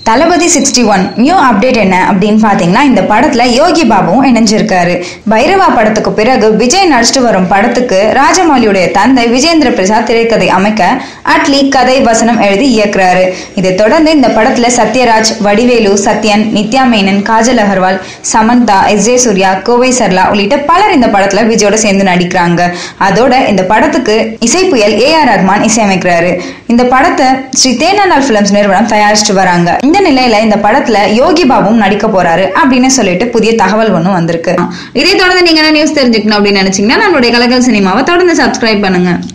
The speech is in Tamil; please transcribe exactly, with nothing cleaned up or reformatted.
தளபதி சிக்ஸ்டி ஒன் நியூ அப்டேட் என்ன அப்படின்னு பாத்தீங்கன்னா, இந்த படத்துல யோகி பாபுவும் இணைஞ்சிருக்காரு. பைரவா படத்துக்கு பிறகு விஜய் நடிச்சிட்டு வரும் படத்துக்கு ராஜமௌலியுடைய தந்தை விஜேந்திர பிரசாத் திரைக்கதை அமைக்க அட்லி கதை வசனம் எழுதி இயக்குறாரு. இதை தொடர்ந்து இந்த படத்துல சத்யராஜ், வடிவேலு, சத்யன், நித்யா மேனன், காஜல் அகர்வால், சமந்தா, எஸ் ஜே சூர்யா, கோவை சர்லா உள்ளிட்ட பலர் இந்த படத்துல விஜயோட சேர்ந்து நடிக்கிறாங்க. அதோட இந்த படத்துக்கு இசை புயல் ஏ ஆர் ரஹ்மான் இசையமைக்கிறாரு. இந்த படத்தை ஸ்ரீ தேனாண்டால் பிலிம்ஸ் நிறுவனம் தயாரிச்சுட்டு வராங்க. இந்த நிலையில இந்த படத்துல யோகி பாபுவும் நடிக்க போறாரு அப்படின்னு சொல்லிட்டு புதிய தகவல் ஒண்ணு வந்திருக்கு. இதை தொடர்ந்து நீங்க என்ன நியூஸ் தெரிஞ்சுக்கணும் அப்படின்னு நினைச்சீங்கன்னா நம்மளுடைய கலக்கல் சினிமாவை தொடர்ந்து சப்ஸ்கிரைப் பண்ணுங்க.